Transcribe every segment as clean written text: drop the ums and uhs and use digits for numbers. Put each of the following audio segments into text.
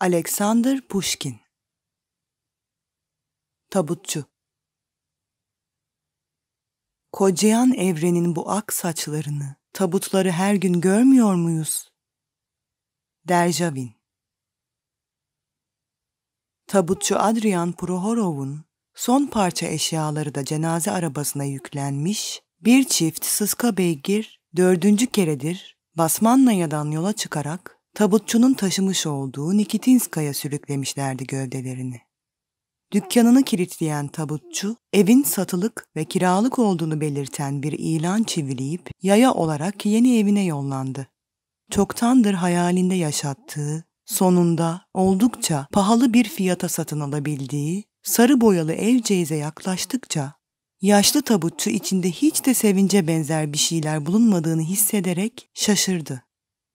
Alexander Pushkin. Tabutçu. Kocayan evrenin bu ak saçlarını, tabutları her gün görmüyor muyuz? Derjavin. Tabutçu Adrian Prohorov'un son parça eşyaları da cenaze arabasına yüklenmiş, bir çift sıska beygir 4. keredir Basmannaya'dan yola çıkarak tabutçunun taşımış olduğu Nikitinska'ya sürüklemişlerdi gövdelerini. Dükkanını kilitleyen tabutçu, evin satılık ve kiralık olduğunu belirten bir ilan çivileyip yaya olarak yeni evine yollandı. Çoktandır hayalinde yaşattığı, sonunda oldukça pahalı bir fiyata satın alabildiği sarı boyalı evceğize yaklaştıkça, yaşlı tabutçu içinde hiç de sevince benzer bir şeyler bulunmadığını hissederek şaşırdı.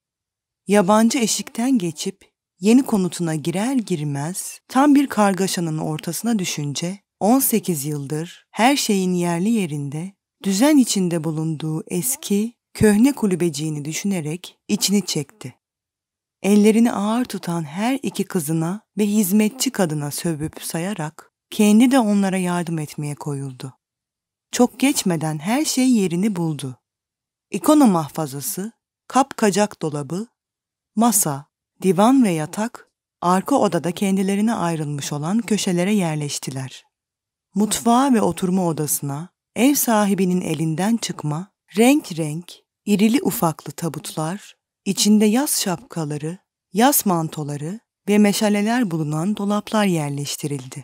Yabancı eşikten geçip yeni konutuna girer girmez tam bir kargaşanın ortasına düşünce 18 yıldır her şeyin yerli yerinde, düzen içinde bulunduğu eski, köhne kulübeciğini düşünerek içini çekti. Ellerini ağır tutan her iki kızına ve hizmetçi kadına sövüp sayarak kendi de onlara yardım etmeye koyuldu. Çok geçmeden her şey yerini buldu. İkona mahfazası, kapkacak dolabı, masa, divan ve yatak, arka odada kendilerine ayrılmış olan köşelere yerleştiler. Mutfağa ve oturma odasına, ev sahibinin elinden çıkma, renk renk, irili ufaklı tabutlar, içinde yaz şapkaları, yaz mantoları ve meşaleler bulunan dolaplar yerleştirildi.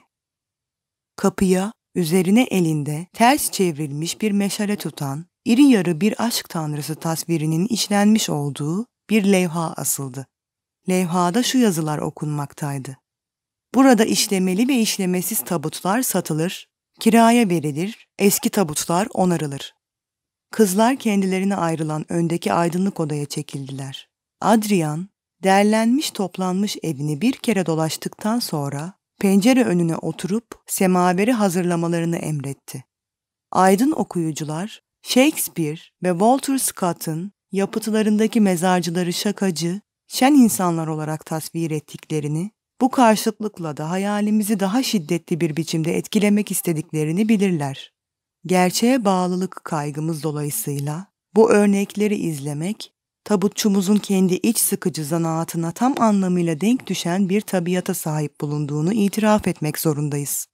Kapıya, üzerine elinde ters çevrilmiş bir meşale tutan, iri yarı bir aşk tanrısı tasvirinin işlenmiş olduğu bir levha asıldı. Levhada şu yazılar okunmaktaydı: Burada işlemeli ve işlemesiz tabutlar satılır, kiraya verilir, eski tabutlar onarılır. Kızlar kendilerine ayrılan öndeki aydınlık odaya çekildiler. Adrian, derlenmiş toplanmış evini bir kere dolaştıktan sonra pencere önüne oturup semaveri hazırlamalarını emretti. Aydın okuyucular, Shakespeare ve Walter Scott'ın yapıtlarındaki mezarcıları şakacı, şen insanlar olarak tasvir ettiklerini, bu karşıtlıkla da hayalimizi daha şiddetli bir biçimde etkilemek istediklerini bilirler. Gerçeğe bağlılık kaygımız dolayısıyla bu örnekleri izlemek, tabutçumuzun kendi iç sıkıcı zanaatına tam anlamıyla denk düşen bir tabiata sahip bulunduğunu itiraf etmek zorundayız.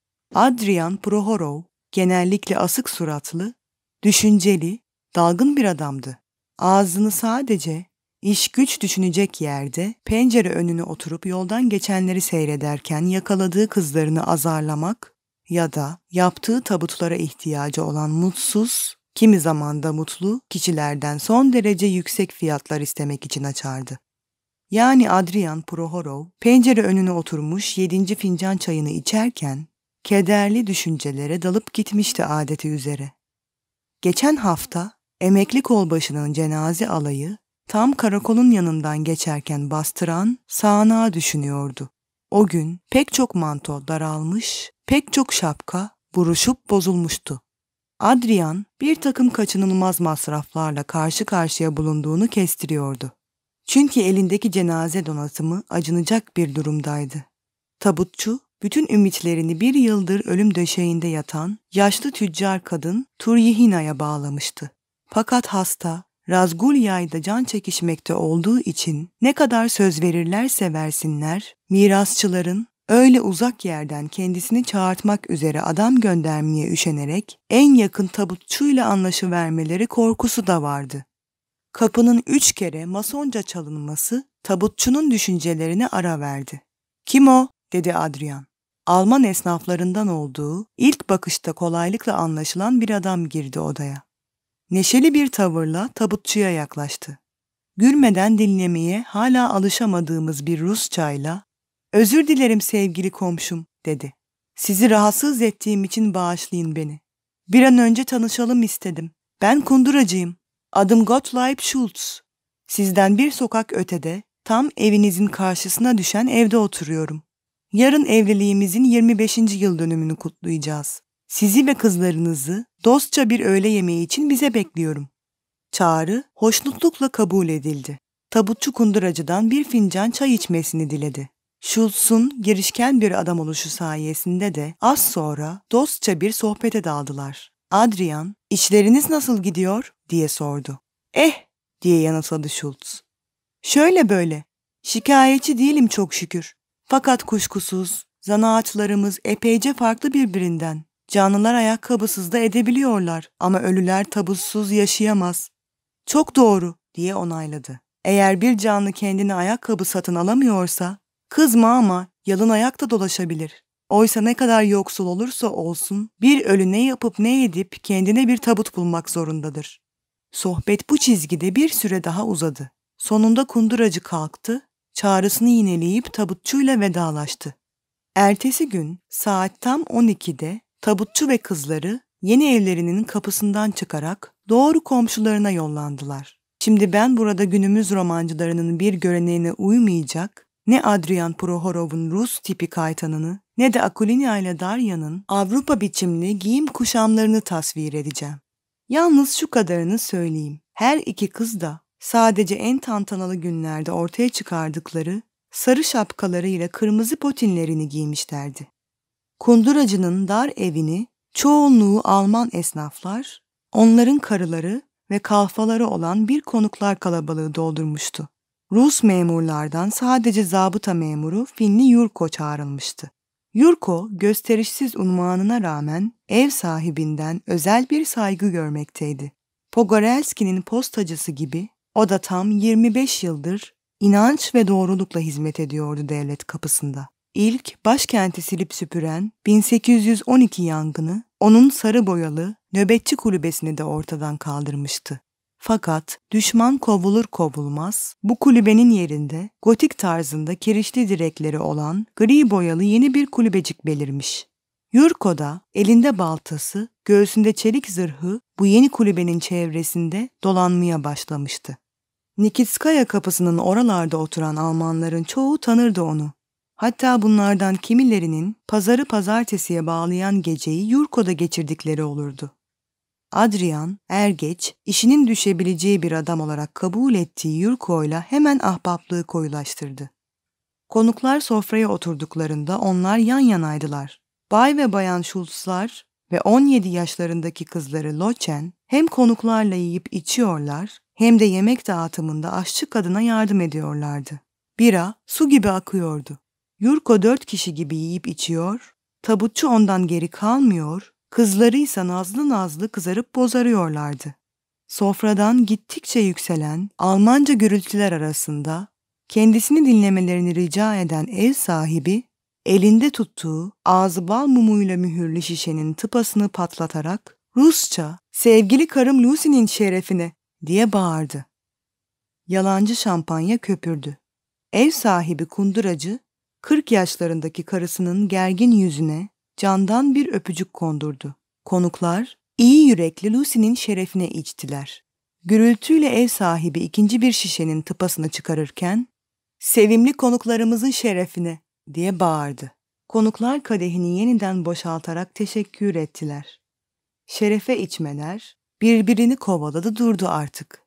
Adrian Prohorov genellikle asık suratlı, düşünceli, dalgın bir adamdı. Ağzını sadece İş güç düşünecek yerde pencere önüne oturup yoldan geçenleri seyrederken yakaladığı kızlarını azarlamak ya da yaptığı tabutlara ihtiyacı olan mutsuz, kimi zaman da mutlu kişilerden son derece yüksek fiyatlar istemek için açardı. Yani Adrian Prohorov pencere önüne oturmuş 7. fincan çayını içerken kederli düşüncelere dalıp gitmişti adeti üzere. Geçen hafta emekli kolbaşının cenaze alayı tam karakolun yanından geçerken bastıran sağanağı düşünüyordu. O gün pek çok manto daralmış, pek çok şapka buruşup bozulmuştu. Adrian bir takım kaçınılmaz masraflarla karşı karşıya bulunduğunu kestiriyordu. Çünkü elindeki cenaze donatımı acınacak bir durumdaydı. Tabutçu, bütün ümitlerini bir yıldır ölüm döşeğinde yatan yaşlı tüccar kadın Turyihina'ya bağlamıştı. Fakat hasta, Razgulya'yda can çekişmekte olduğu için ne kadar söz verirlerse versinler, mirasçıların öyle uzak yerden kendisini çağırtmak üzere adam göndermeye üşenerek en yakın tabutçuyla anlaşıvermeleri korkusu da vardı. Kapının 3 kere masonca çalınması tabutçunun düşüncelerine ara verdi. "Kim o?" dedi Adrian. Alman esnaflarından olduğu, ilk bakışta kolaylıkla anlaşılan bir adam girdi odaya. Neşeli bir tavırla tabutçuya yaklaştı. Gülmeden dinlemeye hala alışamadığımız bir Rusçayla "Özür dilerim sevgili komşum," dedi. "Sizi rahatsız ettiğim için bağışlayın beni. Bir an önce tanışalım istedim. Ben kunduracıyım. Adım Gottlieb Schultz. Sizden bir sokak ötede, tam evinizin karşısına düşen evde oturuyorum. Yarın evliliğimizin 25. yıl dönümünü kutlayacağız. Sizi ve kızlarınızı dostça bir öğle yemeği için bize bekliyorum." Çağrı hoşnutlukla kabul edildi. Tabutçu kunduracıdan bir fincan çay içmesini diledi. Schultz'un girişken bir adam oluşu sayesinde de az sonra dostça bir sohbete daldılar. Adrian, "İşleriniz nasıl gidiyor?" diye sordu. Diye yanıtladı Schultz. "Şöyle böyle. Şikayetçi değilim çok şükür. Fakat kuşkusuz zanaatlarımız epeyce farklı birbirinden. Canlılar ayakkabısız da edebiliyorlar ama ölüler tabusuz yaşayamaz." "Çok doğru," diye onayladı. "Eğer bir canlı kendine ayakkabı satın alamıyorsa, kızma ama yalın ayak da dolaşabilir. Oysa ne kadar yoksul olursa olsun bir ölü ne yapıp ne edip kendine bir tabut bulmak zorundadır." Sohbet bu çizgide bir süre daha uzadı. Sonunda kunduracı kalktı, çağrısını yineleyip tabutçuyla vedalaştı. Ertesi gün saat tam 12'de tabutçu ve kızları yeni evlerinin kapısından çıkarak doğru komşularına yollandılar. Şimdi ben burada günümüz romancılarının bir göreneğine uymayacak, ne Adrian Prohorov'un Rus tipi kaytanını ne de Akulina ile Darya'nın Avrupa biçimli giyim kuşamlarını tasvir edeceğim. Yalnız şu kadarını söyleyeyim. Her iki kız da sadece en tantanalı günlerde ortaya çıkardıkları sarı şapkaları ile kırmızı potinlerini giymişlerdi. Kunduracının dar evini çoğunluğu Alman esnaflar, onların karıları ve kalfaları olan bir konuklar kalabalığı doldurmuştu. Rus memurlardan sadece zabıta memuru Finli Yurko çağrılmıştı. Yurko, gösterişsiz unvanına rağmen ev sahibinden özel bir saygı görmekteydi. Pogorelski'nin postacısı gibi o da tam 25 yıldır inanç ve doğrulukla hizmet ediyordu devlet kapısında. İlk başkenti silip süpüren 1812 yangını onun sarı boyalı nöbetçi kulübesini de ortadan kaldırmıştı. Fakat düşman kovulur kovulmaz bu kulübenin yerinde gotik tarzında kirişli direkleri olan gri boyalı yeni bir kulübecik belirmiş. Yurko da elinde baltası, göğsünde çelik zırhı bu yeni kulübenin çevresinde dolanmaya başlamıştı. Nikitskaya kapısının oralarda oturan Almanların çoğu tanırdı onu. Hatta bunlardan kimilerinin pazarı pazartesiye bağlayan geceyi Yurko'da geçirdikleri olurdu. Adrian, er geç, işinin düşebileceği bir adam olarak kabul ettiği Yurko'yla hemen ahbaplığı koyulaştırdı. Konuklar sofraya oturduklarında onlar yan yanaydılar. Bay ve bayan Schultzlar ve 17 yaşlarındaki kızları Lochen hem konuklarla yiyip içiyorlar hem de yemek dağıtımında aşçı kadına yardım ediyorlardı. Bira su gibi akıyordu. Yurko 4 kişi gibi yiyip içiyor, tabutçu ondan geri kalmıyor, kızlarıysa nazlı nazlı kızarıp bozarıyorlardı. Sofradan gittikçe yükselen Almanca gürültüler arasında kendisini dinlemelerini rica eden ev sahibi, elinde tuttuğu ağzı bal mumuyla mühürlü şişenin tıpasını patlatarak Rusça "Sevgili karım Lucy'nin şerefine" diye bağırdı. Yalancı şampanya köpürdü. Ev sahibi kunduracı 40 yaşlarındaki karısının gergin yüzüne candan bir öpücük kondurdu. Konuklar iyi yürekli Lucy'nin şerefine içtiler. Gürültüyle ev sahibi ikinci bir şişenin tıpasını çıkarırken "Sevimli konuklarımızın şerefine" diye bağırdı. Konuklar kadehini yeniden boşaltarak teşekkür ettiler. Şerefe içmeler birbirini kovaladı durdu artık.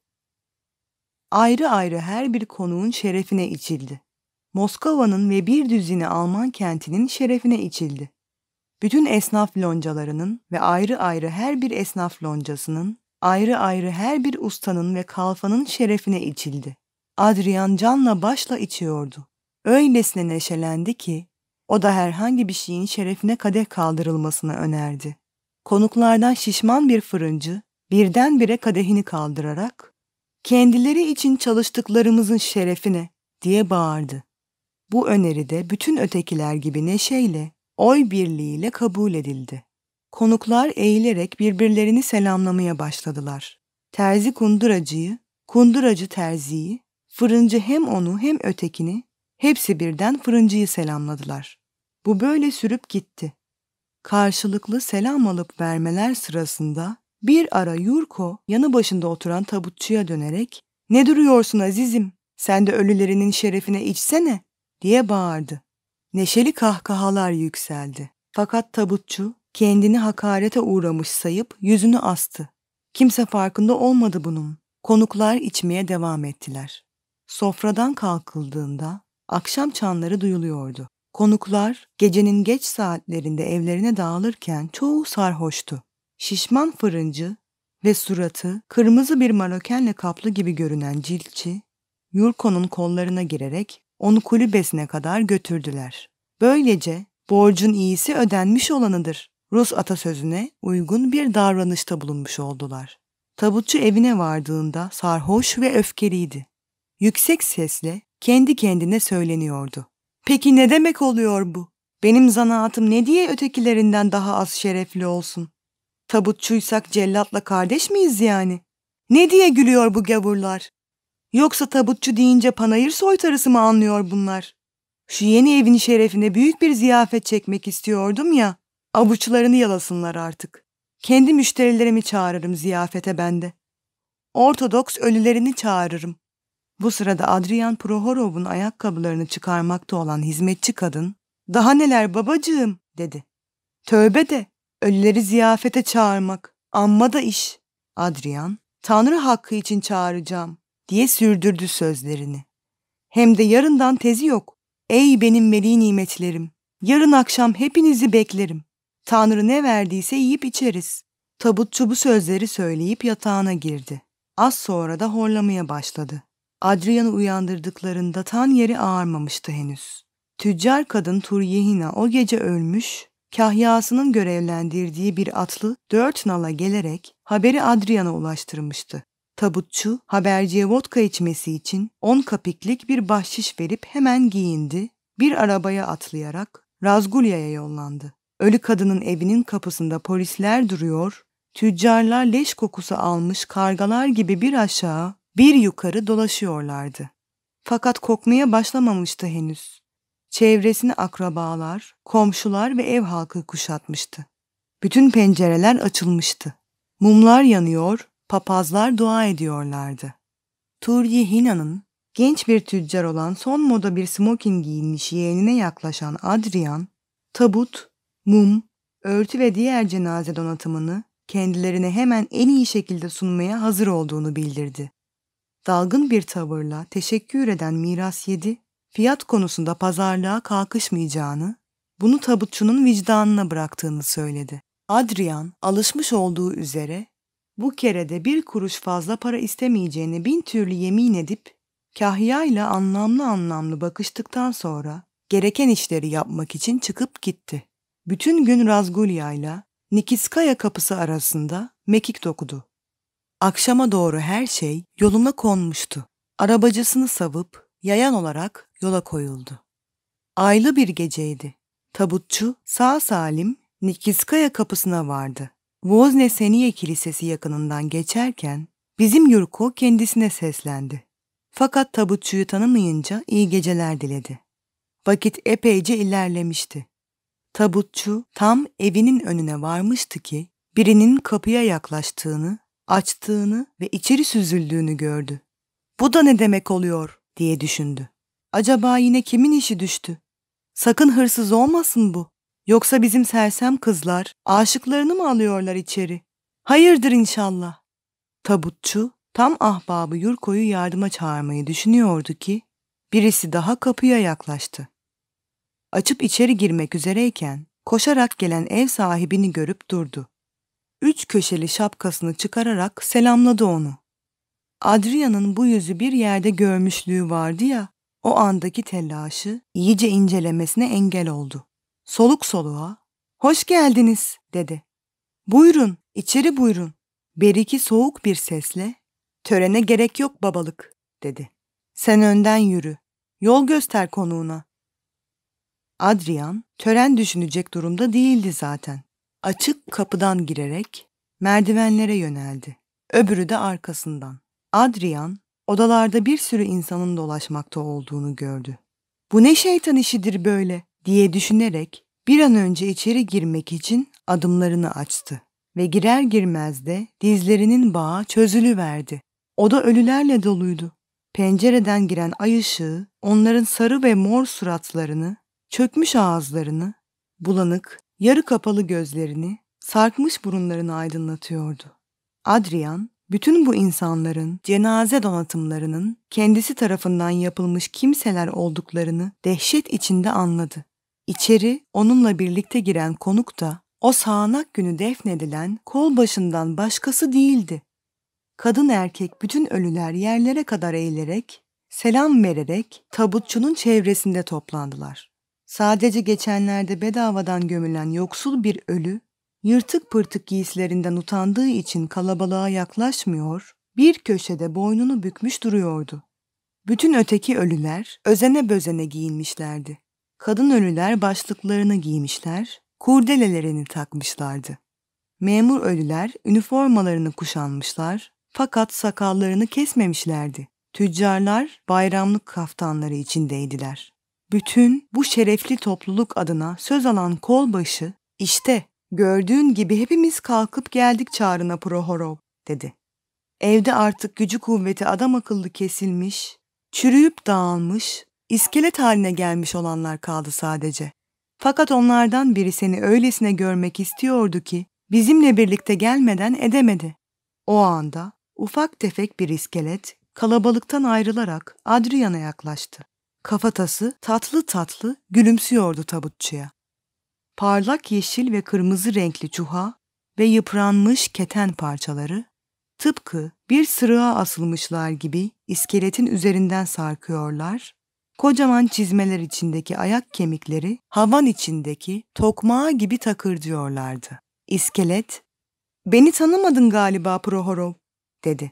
Ayrı ayrı her bir konuğun şerefine içildi. Moskova'nın ve bir düzine Alman kentinin şerefine içildi. Bütün esnaf loncalarının ve ayrı ayrı her bir esnaf loncasının, ayrı ayrı her bir ustanın ve kalfanın şerefine içildi. Adrian canla başla içiyordu. Öylesine neşelendi ki, o da herhangi bir şeyin şerefine kadeh kaldırılmasını önerdi. Konuklardan şişman bir fırıncı birdenbire kadehini kaldırarak, "Kendileri için çalıştıklarımızın şerefine" diye bağırdı. Bu öneri de bütün ötekiler gibi neşeyle, oy birliğiyle kabul edildi. Konuklar eğilerek birbirlerini selamlamaya başladılar. Terzi kunduracıyı, kunduracı terziyi, fırıncı hem onu hem ötekini, hepsi birden fırıncıyı selamladılar. Bu böyle sürüp gitti. Karşılıklı selam alıp vermeler sırasında bir ara Yurko yanı başında oturan tabutçuya dönerek "Ne duruyorsun azizim, sen de ölülerinin şerefine içsene" diye bağırdı. Neşeli kahkahalar yükseldi. Fakat tabutçu kendini hakarete uğramış sayıp yüzünü astı. Kimse farkında olmadı bunun. Konuklar içmeye devam ettiler. Sofradan kalkıldığında Akşam çanları duyuluyordu. Konuklar gecenin geç saatlerinde evlerine dağılırken çoğu sarhoştu. Şişman fırıncı ve suratı kırmızı bir marokenle kaplı gibi görünen ciltçi, Yurko'nun kollarına girerek onu kulübesine kadar götürdüler. Böylece borcun iyisi ödenmiş olanıdır Rus atasözüne uygun bir davranışta bulunmuş oldular. Tabutçu evine vardığında sarhoş ve öfkeliydi. Yüksek sesle kendi kendine söyleniyordu. Peki ne demek oluyor bu? Benim zanaatım ne diye ötekilerinden daha az şerefli olsun? Tabutçuysak cellatla kardeş miyiz yani? Ne diye gülüyor bu gavurlar? Yoksa tabutçu deyince panayır soytarısı mı anlıyor bunlar? Şu yeni evin şerefine büyük bir ziyafet çekmek istiyordum ya, avuçlarını yalasınlar artık. Kendi müşterilerimi çağırırım ziyafete bende. Ortodoks ölülerini çağırırım. Bu sırada Adrian Prohorov'un ayakkabılarını çıkarmakta olan hizmetçi kadın, "Daha neler babacığım?" dedi. "Tövbe de, ölüleri ziyafete çağırmak, amma da iş." Adrian, "Tanrı hakkı için çağıracağım," diye sürdürdü sözlerini. "Hem de yarından tezi yok. Ey benim veli nimetlerim, yarın akşam hepinizi beklerim. Tanrı ne verdiyse yiyip içeriz." Tabutçu bu sözleri söyleyip yatağına girdi. Az sonra da horlamaya başladı. Adrian'ı uyandırdıklarında tan yeri ağarmamıştı henüz. Tüccar kadın Turyehina o gece ölmüş, kahyasının görevlendirdiği bir atlı 4 nala gelerek haberi Adrian'a ulaştırmıştı. Tabutçu haberciye vodka içmesi için 10 kapiklik bir bahşiş verip hemen giyindi, bir arabaya atlayarak Razgulya'ya yollandı. Ölü kadının evinin kapısında polisler duruyor, tüccarlar leş kokusu almış kargalar gibi bir aşağı bir yukarı dolaşıyorlardı. Fakat kokmaya başlamamıştı henüz. Çevresini akrabalar, komşular ve ev halkı kuşatmıştı. Bütün pencereler açılmıştı. Mumlar yanıyor, papazlar dua ediyorlardı. Turyehina'nın genç bir tüccar olan son moda bir smoking giyinmiş yeğenine yaklaşan Adrian, tabut, mum, örtü ve diğer cenaze donatımını kendilerine hemen en iyi şekilde sunmaya hazır olduğunu bildirdi. Dalgın bir tavırla teşekkür eden miras yedi, fiyat konusunda pazarlığa kalkışmayacağını, bunu tabutçunun vicdanına bıraktığını söyledi. Adrian, alışmış olduğu üzere, bu kere de 1 kuruş fazla para istemeyeceğine 1000 türlü yemin edip, kahyayla anlamlı bakıştıktan sonra, gereken işleri yapmak için çıkıp gitti. Bütün gün Razgulya'yla Nikiskaya kapısı arasında mekik dokudu. Akşama doğru her şey yoluna konmuştu. Arabacısını savup yayan olarak yola koyuldu. Aylı bir geceydi. Tabutçu sağ salim Nikiskaya kapısına vardı. Vozneseniye Kilisesi yakınından geçerken bizim Yurko kendisine seslendi. Fakat tabutçuyu tanımayınca iyi geceler diledi. Vakit epeyce ilerlemişti. Tabutçu tam evinin önüne varmıştı ki birinin kapıya yaklaştığını, açtığını ve içeri süzüldüğünü gördü. "Bu da ne demek oluyor?" diye düşündü. "Acaba yine kimin işi düştü? Sakın hırsız olmasın bu. Yoksa bizim sersem kızlar aşıklarını mı alıyorlar içeri? Hayırdır inşallah." Tabutçu tam ahbabı Yurko'yu yardıma çağırmayı düşünüyordu ki birisi daha kapıya yaklaştı. Açıp içeri girmek üzereyken koşarak gelen ev sahibini görüp durdu. 3 köşeli şapkasını çıkararak selamladı onu. Adrian'ın bu yüzü bir yerde görmüşlüğü vardı ya, o andaki telaşı iyice incelemesine engel oldu. Soluk soluğa, "Hoş geldiniz," dedi. "Buyurun, içeri buyurun." Beriki soğuk bir sesle, "Törene gerek yok babalık," dedi. "Sen önden yürü, yol göster konuğuna." Adrian, tören düşünecek durumda değildi zaten. Açık kapıdan girerek merdivenlere yöneldi. Öbürü de arkasından. Adrian, odalarda bir sürü insanın dolaşmakta olduğunu gördü. "Bu ne şeytan işidir böyle?" diye düşünerek bir an önce içeri girmek için adımlarını açtı. Ve girer girmez de dizlerinin bağı çözülüverdi. Oda ölülerle doluydu. Pencereden giren ay ışığı onların sarı ve mor suratlarını, çökmüş ağızlarını, bulanık, yarı kapalı gözlerini, sarkmış burunlarını aydınlatıyordu. Adrian, Bütün bu insanların cenaze donatımlarının kendisi tarafından yapılmış kimseler olduklarını dehşet içinde anladı. İçeri onunla birlikte giren konuk da o sağanak günü defnedilen kolbaşından başkası değildi. Kadın erkek bütün ölüler yerlere kadar eğilerek, selam vererek tabutçunun çevresinde toplandılar. Sadece geçenlerde bedavadan gömülen yoksul bir ölü, yırtık pırtık giysilerinden utandığı için kalabalığa yaklaşmıyor, bir köşede boynunu bükmüş duruyordu. Bütün öteki ölüler özene bözene giyinmişlerdi. Kadın ölüler başlıklarını giymişler, kurdelelerini takmışlardı. Memur ölüler üniformalarını kuşanmışlar fakat sakallarını kesmemişlerdi. Tüccarlar bayramlık kaftanları içindeydiler. Bütün bu şerefli topluluk adına söz alan kolbaşı, "İşte gördüğün gibi hepimiz kalkıp geldik çağrına Prohorov," dedi. Evde artık gücü kuvveti adam akıllı kesilmiş, çürüyüp dağılmış, iskelet haline gelmiş olanlar kaldı sadece. Fakat onlardan biri seni öylesine görmek istiyordu ki bizimle birlikte gelmeden edemedi. O anda ufak tefek bir iskelet kalabalıktan ayrılarak Adrian'a yaklaştı. Kafatası tatlı tatlı gülümsüyordu tabutçuya. Parlak yeşil ve kırmızı renkli çuha ve yıpranmış keten parçaları tıpkı bir sırığa asılmışlar gibi iskeletin üzerinden sarkıyorlar, kocaman çizmeler içindeki ayak kemikleri havan içindeki tokmağı gibi takırdıyorlardı. İskelet, "Beni tanımadın galiba Prohorov," dedi.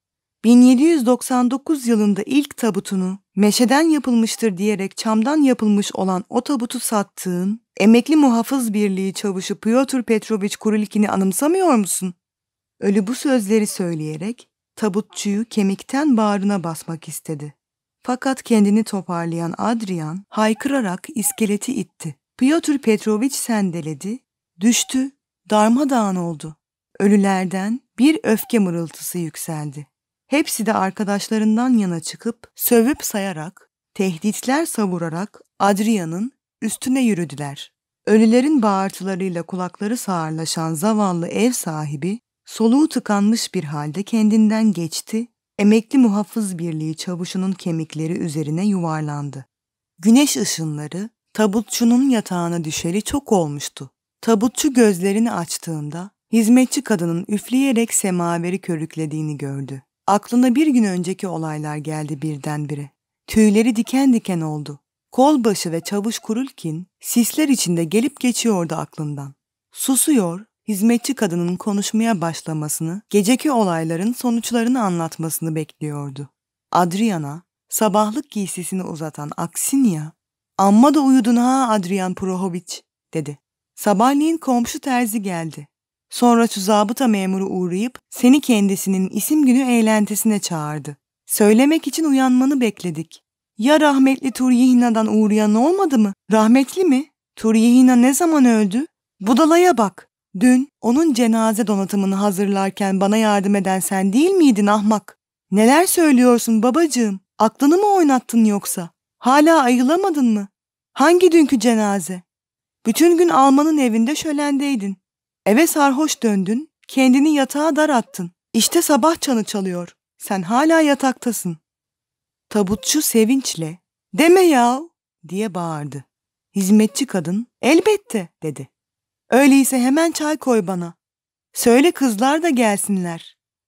1799 yılında ilk tabutunu meşeden yapılmıştır diyerek çamdan yapılmış olan o tabutu sattığın emekli muhafız birliği çavuşu Pyotr Petrovich Kurilkin'i anımsamıyor musun? Ölü bu sözleri söyleyerek tabutçuyu kemikten bağrına basmak istedi. Fakat kendini toparlayan Adrian haykırarak iskeleti itti. Pyotr Petrovich sendeledi, düştü, darmadağın oldu. Ölülerden bir öfke mırıltısı yükseldi. Hepsi de arkadaşlarından yana çıkıp sövüp sayarak, tehditler savurarak Adrian'ın üstüne yürüdüler. Ölülerin bağırtılarıyla kulakları sağırlaşan zavallı ev sahibi soluğu tıkanmış bir halde kendinden geçti, emekli muhafız birliği çavuşunun kemikleri üzerine yuvarlandı. Güneş ışınları tabutçunun yatağına düşeli çok olmuştu. Tabutçu gözlerini açtığında hizmetçi kadının üfleyerek semaveri körüklediğini gördü. Aklına bir gün önceki olaylar geldi birdenbire. Tüyleri diken diken oldu. Kolbaşı ve çavuş Kurulkin sisler içinde gelip geçiyordu aklından. Susuyor, hizmetçi kadının konuşmaya başlamasını, geceki olayların sonuçlarını anlatmasını bekliyordu. Adrian'a sabahlık giysisini uzatan Aksinya, "Amma da uyudun ha Adrian Prohovich," dedi. "Sabahleyin komşu terzi geldi. Sonra şu zabıta memuru uğrayıp seni kendisinin isim günü eğlentisine çağırdı. Söylemek için uyanmanı bekledik. Ya rahmetli Turyehina'dan uğrayan olmadı mı? Rahmetli mi? Turyehina ne zaman öldü? Budalaya bak. Dün onun cenaze donatımını hazırlarken bana yardım eden sen değil miydin ahmak? Neler söylüyorsun babacığım? Aklını mı oynattın yoksa? Hala ayılamadın mı? Hangi dünkü cenaze? Bütün gün Alman'ın evinde şölendeydin. Eve sarhoş döndün, kendini yatağa dar attın. İşte sabah çanı çalıyor. Sen hala yataktasın." Tabutçu sevinçle, "Deme yahu," diye bağırdı. Hizmetçi kadın, "Elbette," dedi. "Öyleyse hemen çay koy bana. Söyle kızlar da gelsinler."